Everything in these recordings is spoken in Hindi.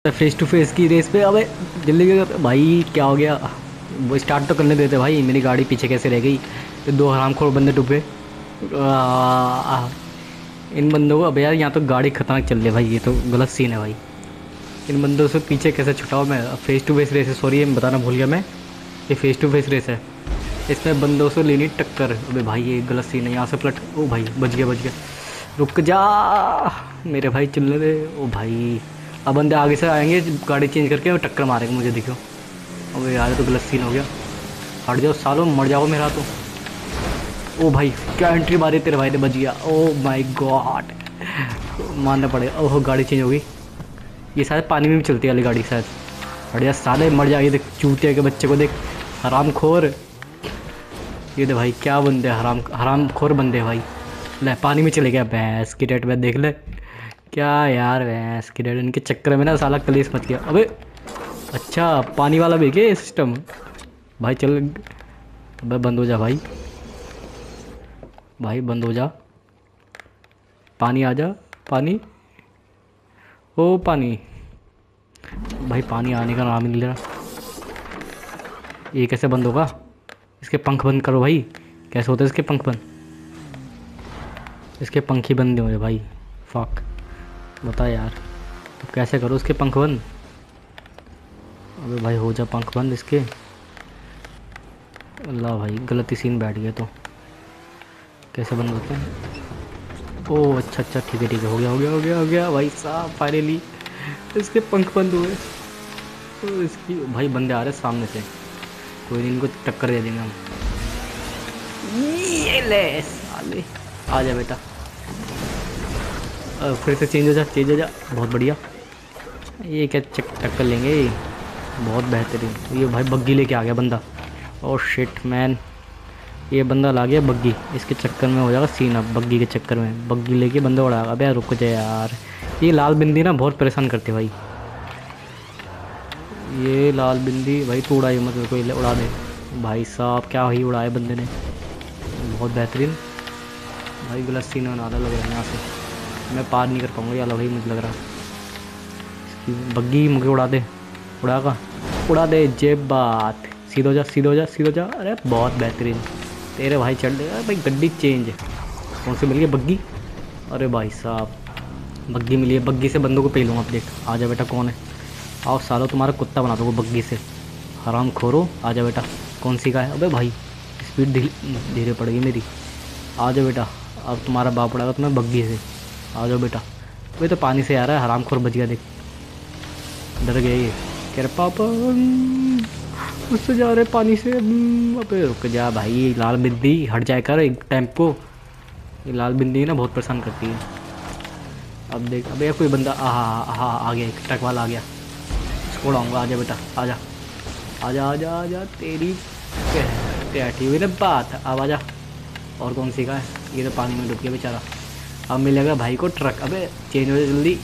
फेस टू फेस की रेस पे। अबे जल्दी कर भाई, क्या हो गया? वो स्टार्ट तो करने देते भाई, मेरी गाड़ी पीछे कैसे रह गई? तो दो हरामखोर बंदे डूब गए। इन बंदों को, अबे यार यहाँ तो गाड़ी खतरनाक चल रही है भाई, ये तो गलत सीन है भाई। इन बंदों से पीछे कैसे छुटाऊँ मैं? फेस टू फेस रेस है, सॉरी मैं बताना भूल गया मैं। ये फेस टू फेस रेस है, इसमें बंदों से लेनी टक्कर। अबे भाई ये गलत सीन है, यहाँ से पलट। ओ भाई बच गया बच गया। रुक जा मेरे भाई, चलने दे। ओ भाई अब बंदे आगे से आएंगे गाड़ी चेंज करके और टक्कर मारेंगे मुझे, देखो। अबे यार ये तो गलत सीन हो गया। हट जाओ सालों, मर जाओ मेरा तो। ओ भाई क्या एंट्री मारी तेरे भाई ने, बच गया। ओ माय गॉड, मारना पड़ेगा। ओहो गाड़ी चेंज हो गई। ये शायद पानी में भी चलती है वाली गाड़ी शायद। हट जा साले, मर जाएगी देख, चूतिया के बच्चे को देख, हराम खोर। ये दे भाई क्या बंदे, हराम खोर बंदे भाई। ले पानी में चले गया, भैंस की डेट में देख ले। क्या यार भैंस की डेट, इनके चक्कर में ना साला कलेश मच गया। अबे अच्छा पानी वाला भी क्या ये सिस्टम? भाई चल, अबे बंद हो जा भाई, भाई बंद हो जा। पानी आ जा, पानी। ओ पानी। भाई पानी आने का नाम ही नहीं ले रहा। ये कैसे बंद होगा? इसके पंख बंद करो भाई। कैसे होते हैं इसके पंख बंद? इसके पंख ही बंद नहीं हो रहे भाई। फक, बता यार, अब कैसे करो इसके पंख बंद? अबे भाई हो जा पंख बंद इसके। अल्लाह भाई गलत ही सीन बैठ गया, तो कैसे बंद होते हैं? ओह अच्छा अच्छा, ठीक है ठीक है, हो गया हो गया हो गया हो गया भाई साहब, फाइनली इसके पंख बंद हुए। तो इसकी भाई बंदे आ रहे सामने से, कोई नहीं इनको टक्कर दे देंगे हम। ये ले साले, आ जा बेटा। फिर से चेंज हो जा, चेंज हो जा, बहुत बढ़िया। ये क्या टक्कर लेंगे, बहुत बेहतरीन। ये भाई बग्गी लेके आ गया बंदा। ओह शिट मैन, ये बंदा ला गया बग्गी, इसके चक्कर में हो जाएगा सीन। अब बग्गी के चक्कर में बग्गी लेके बंदा उड़ाएगा। अबे यार रुक जा यार, ये लाल बिंदी ना बहुत परेशान करती है भाई। ये लाल बिंदी भाई, तू उड़ाई मत, कोई उड़ा दे भाई साहब। क्या ही उड़ाए बंदे ने, बहुत बेहतरीन भाई। गलत सीन होने वाला लग रहा है, यहाँ से मैं पार नहीं कर पाऊँगा यार भाई, मुझे लग रहा है। इसकी बग्गी मुझे उड़ा दे, उड़ागा, उड़ा दे जेब बात। सीधो जा सीधो जा सीधो जा। अरे बहुत बेहतरीन, तेरे भाई चढ़ देगा भाई। गड्डी चेंज कौन सी मिल गई? बग्गी। अरे भाई साहब बग्गी मिली है, बग्गी से बंदों को पे लूँगा। देख आ जा बेटा, कौन है? आओ सालो, तुम्हारा कुत्ता बना दो बग्गी से, हराम खोरो। आ जा बेटा, कौन सी का है? अबे भाई स्पीड धीरे पड़ेगी मेरी। आ जाओ बेटा, अब तुम्हारा बाप उड़ाएगा तुम्हें बग्गी से। आ जाओ बेटा। वे तो पानी से आ रहा है, हराम खोर बच गया देख, डर गया ये। कह रहे पापा उससे जा रहे पानी से। अबे रुक जा भाई, लाल बिंदी हट जाए कर एक टाइम को। ये लाल बिंदी ना बहुत परेशान करती है। अब देख, अबे कोई बंदा आ गया, एक ट्रक वाला आ गया, इसको उड़ाऊंगा। आ जा बेटा, आ जा आ जा आ जा आ जा, तेरी बैठी हुई ना बात। अब आ जा। और कौन सी का है? ये तो पानी में डूब गया बेचारा। अब मिलेगा भाई को ट्रक। अबे चेंज हो जा जल्दी।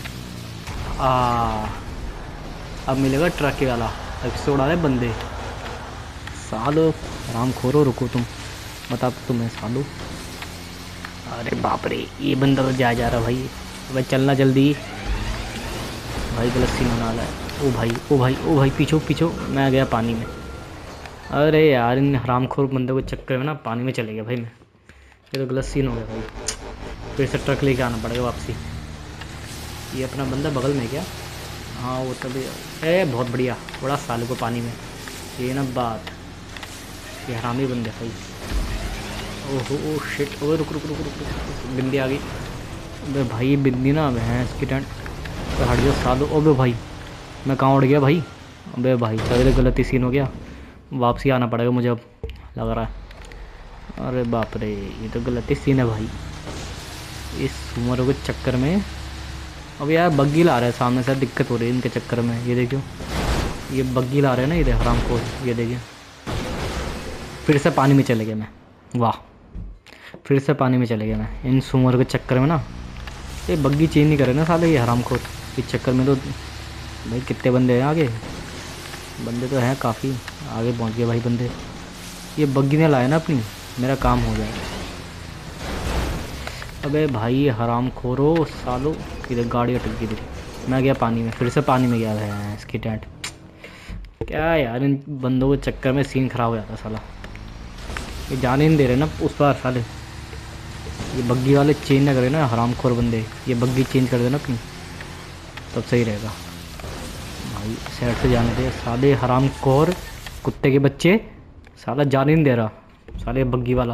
अब मिलेगा ट्रक के वाला, अब इससे उड़ा रहे बंदे। सालो राम खोरो, रुको तुम, बता तुम्हें सालो। अरे बाप रे, ये बंदा तो जा रहा भाई। अबे चलना जल्दी भाई, गलत सीन होने वाला है। ओ भाई ओ भाई ओ भाई, पीछो पीछो, मैं गया पानी में। अरे यार इन हरामखोर बंदों के चक्कर में ना पानी में चले गया भाई मैं। ये तो गलत सीन हो गया भाई, फिर से ट्रक लेके आना पड़ेगा वापसी। ये अपना बंदा बगल में क्या? हाँ वो तभी। बहुत बढ़िया, बड़ा सालों को पानी में। ये ना बात, ये हरामी बंदे भाई। ओहो ओ शिट, ओ रुक रुक रुक रुक रुक, बिंदी आ गई। अबे भाई बिंदी ना भैंस की टेंट तो हट जाओ सालो। अबे भाई मैं कहाँ उड़ गया भाई? अबे भाई चल, गलत ही सीन हो गया, वापसी आना पड़ेगा मुझे अब लग रहा है। अरे बाप रे, ये तो गलत ही सीन है भाई, इस उम्र के चक्कर में। अब यार बग्गी ला रहे हैं सामने से, दिक्कत हो रही है इनके चक्कर में। ये देखियो, ये बग्गी ला रहे हैं ना, ये हराम को। ये देखिए फिर से पानी में चले गए मैं, वाह फिर से पानी में चले गया मैं इन सुमर के चक्कर में ना। ये बग्गी चेंज नहीं करे ना साले ये हराम को, इस चक्कर में तो भाई कितने बंदे हैं आगे। बंदे तो हैं काफ़ी, आगे पहुंच गए भाई बंदे। ये बग्गी ने लाया ना अपनी, मेरा काम हो जाए। अबे भाई हराम खोरो सालो, इधर गाड़ी अटक गई थी। मैं गया पानी में, फिर से पानी में गया है इसकी टेंट। क्या यार, इन बंदों के चक्कर में सीन ख़राब हो जाता साला। ये जाने नहीं दे रहे ना उस पार साले। ये बग्गी वाले चेंज ना करे ना हरामखोर बंदे, ये बग्गी चेंज कर देना अपनी, तब सही रहेगा भाई। साइड से जाने दे साले हरामखोर कुत्ते के बच्चे, साला जाने नहीं दे रहा साले बग्गी वाला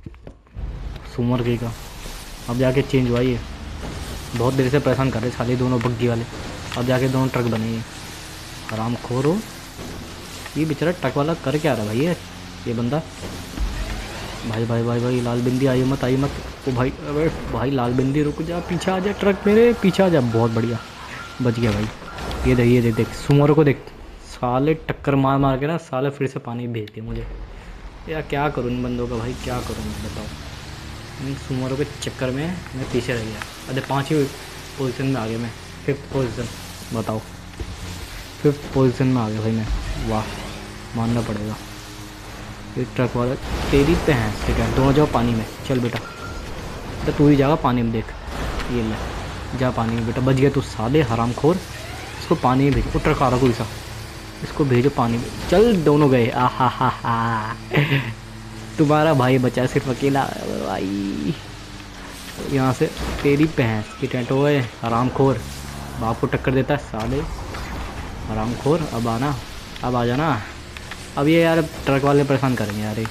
सुमर के का। अब जाके चेंज हुआ ये, बहुत देर से परेशान कर रहे साले दोनों बग्गी वाले, अब जाके दोनों ट्रक बने ये हरामखोर हो। ये बेचारा ट्रक वाला कर क्या रहा भाई ये बंदा। भाई भाई भाई भाई लाल बिंदी आई मत आई मत। ओ भाई, अबे भाई लाल बिंदी रुक जा, पीछे आ जा ट्रक मेरे पीछे आ जा। बहुत बढ़िया, बच गया भाई। ये देख देख सुमर को देख, साले टक्कर मार मार के ना साले फिर से पानी भेज दिया मुझे। यार क्या करूँ इन बंदों का भाई, क्या करूँ मैं बताओ। इन सुमरों के चक्कर में मैं पीछे रह गया। अरे 5वीं पोजीशन में आ गया मैं, 5th पोजीशन बताओ, 5th पोजीशन में आ गया भाई मैं। वाह, मानना पड़ेगा। ये ट्रक वाला तेरी पे हैं सेकेंड, दोनों जाओ पानी में। चल बेटा, तो तू ही जाएगा पानी में, देख ये ले जा पानी में बेटा। बच गया तू साले हरामखोर। इसको पानी में भेजो, ट्रक आ रहा कोई सा, इसको भेजो पानी में। चल दोनों गए। हा तुम्हारा भाई बचा सिर्फ अकेला भाई। यहाँ से तेरी भैंस की टेंट हो गए हरामखोर, बाप को टक्कर देता है साले हरामखोर। अब आना, अब आ जाना। अब ये यार ट्रक वाले परेशान करेंगे यार,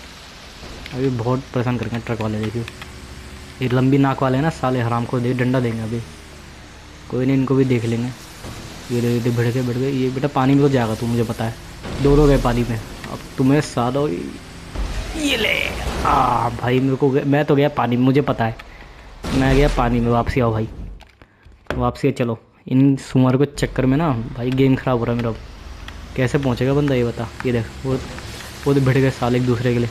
अभी बहुत परेशान करेंगे ट्रक वाले। देखियो ये लंबी नाक वाले हैं ना साले हरामखोर, दे डंडा देंगे अभी। कोई नहीं, इनको भी देख लेंगे। ये भिड़ गए ये बेटा। पानी में तो जाएगा तू, मुझे पता है। दोनों गए पानी में, अब तुम्हें सालो ये ले। भाई मेरे को, मैं तो गया पानी में, मुझे पता है मैं गया पानी में। वापसी आओ भाई, वापसी चलो। इन सुमर को चक्कर में ना भाई गेम ख़राब हो रहा है मेरा। कैसे पहुंचेगा बंदा ये बता। ये देख वो तो भिड़ गए साले एक दूसरे के लिए।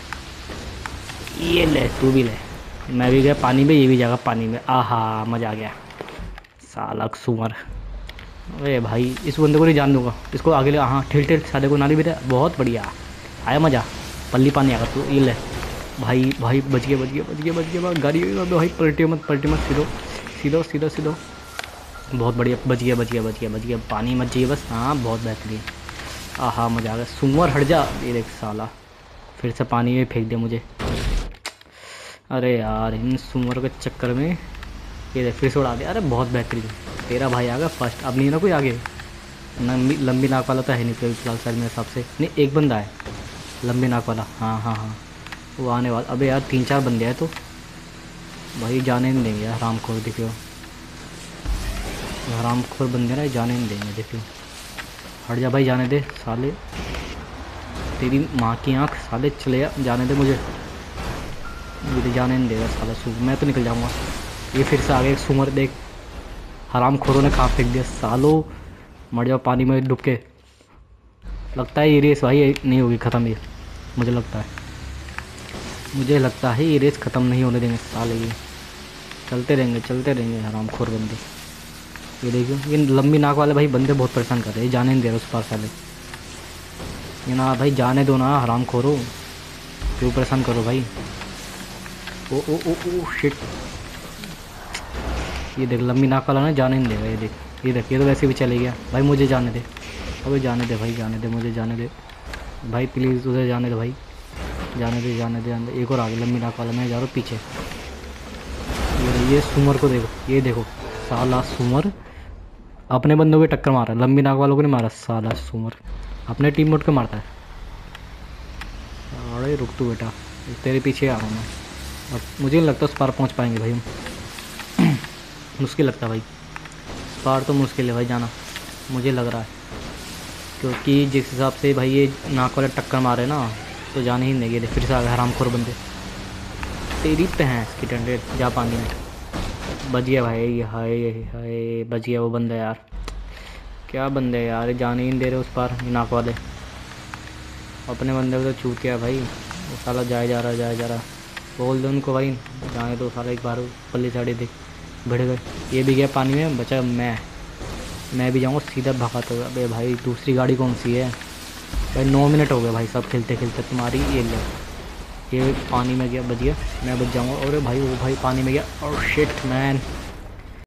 ये ले तू भी ले। मैं भी गया पानी में, ये भी जाएगा पानी में। आहा मज़ा आ गया साला सुमर। अरे भाई इस बंदे को नहीं जान दूंगा, इसको आगे ले। हाँ ठेल साले को नाली बेटा, बहुत बढ़िया आया मज़ा। पल्ली पानी आएगा तू। ये ले भाई भाई, बच गया गाड़ी भाई। पलटे मत सीधो। बहुत बढ़िया, बच गया। पानी मत चाहिए बस। हाँ बहुत बेहतरीन। आहा मज़ा आ गया। सुमर हट जा। ये देख साला फिर से पानी में फेंक दिया मुझे। अरे यार इन सुमर के चक्कर में ये देख फिर से उड़ा दिया। अरे बहुत बेहतरीन, तेरा भाई आ गया फर्स्ट। अब नहीं ना कोई आगे, लंबी नाक वाला तो है नहीं फिलहाल सर मेरे हिसाब से। नहीं एक बंदा है लंबी नाक वाला। हाँ वो आने वाला। अबे यार 3-4 बंदे हैं तो भाई जाने नहीं देंगे यार हरामखोर। देखियो हरामखोर बंदे ना जाने नहीं देंगे। देखियो हट जा भाई, जाने दे साले, तेरी माँ की आँख साले। चले जाने दे मुझे जाने नहीं देगा साला सुमर। मैं तो निकल जाऊँगा। ये फिर से आ गया एक सुमर, देख हरामखोरों ने कहाँ फेंक दिया सालों। मर जाओ पानी में डूब के। लगता है ये रेस भाई नहीं होगी ख़त्म। ये मुझे लगता है ये रेस ख़त्म नहीं होने देंगे साले। ये चलते रहेंगे हरामखोर बंदे। ये देखियो ये लंबी नाक वाले भाई बंदे बहुत परेशान कर रहे हैं, जाने नहीं दे रहे उस पार साले। ये ना भाई जाने दो ना हरामखोरो, क्यों परेशान करो भाई। Oh shit. ये देख लंबी नाक वाला ना जाने नहीं देगा। ये देख ये तो वैसे भी चले गया भाई। मुझे जाने दे, अबे जाने दे भाई, मुझे जाने दे भाई प्लीज़। उधर जाने दे भाई, जाने दे। एक और आ गया लंबी नाक वाला, मैं जा रहा हूँ पीछे। ये सुमर को देखो, ये देखो साला सुमर अपने बंदों की टक्कर मारा, लंबी नाक वालों को नहीं मारा साला सुमर, अपने टीम मोड को मारता है। अरे रुक तू बेटा, तेरे पीछे आ रहा हूँ मैं। अब मुझे नहीं लगता उस पार पहुँच पाएंगे भाई हम। मुश्किल लगता है भाई, उस पार तो मुश्किल है भाई जाना, मुझे लग रहा है। क्योंकि जिस हिसाब से भाई ये नाक वाले टक्कर मारे ना, तो जाने ही नहीं गए। फिर से आ गए हरामखोर बंदे। तेरी भैंस की टंडे, जा पानी में। बच गया भाई, हाय बच गया वो बंदा यार। क्या बंदे यार, जाने ही नहीं दे रहे उस पार नाक वाले। अपने बंदे को तो छूट गया भाई, वो साला जाए जा रहा। बोल दो उनको भाई जाने दो साला, एक बार पल्ली साड़ी देख भिड़ गए। ये भी गया पानी में, बचा मैं भी जाऊँगा सीधा भगाता हुआ। अबे भाई दूसरी गाड़ी कौन सी है भाई। 9 मिनट हो गए भाई सब खेलते तुम्हारी। ये पानी में गया, बच गया, मैं बच जाऊँगा। और भाई वो भाई पानी में गया। और शिट मैन,